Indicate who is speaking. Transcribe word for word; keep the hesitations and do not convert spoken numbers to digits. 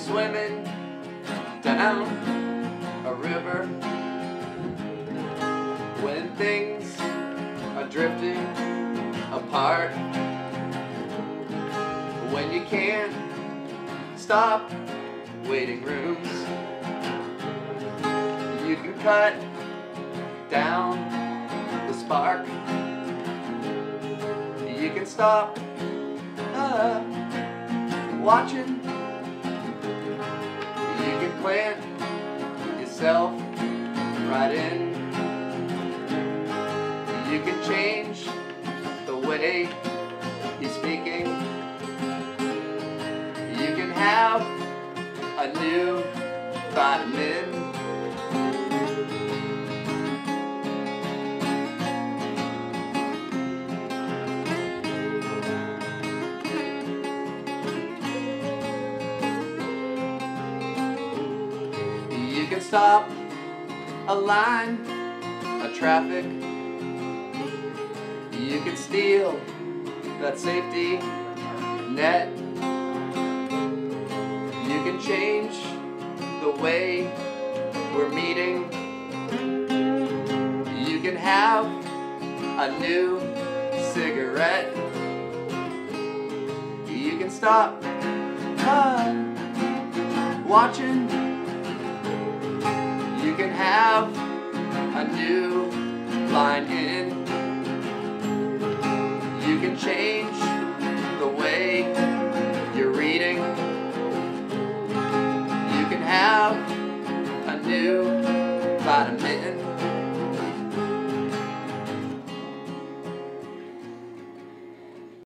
Speaker 1: swimming down a river, when things are drifting apart, when you can't stop waiting rooms, you can cut down the spark, you can stop uh, watching, you can plant yourself right in, you can change the way you're speaking, you can have a new vitamin. You can stop a line of traffic, you can steal that safety net, you can change the way we're meeting, you can have a new cigarette, you can stop uh, watching, you can have a new line in, you can change the way you're reading, you can have a new vitamin.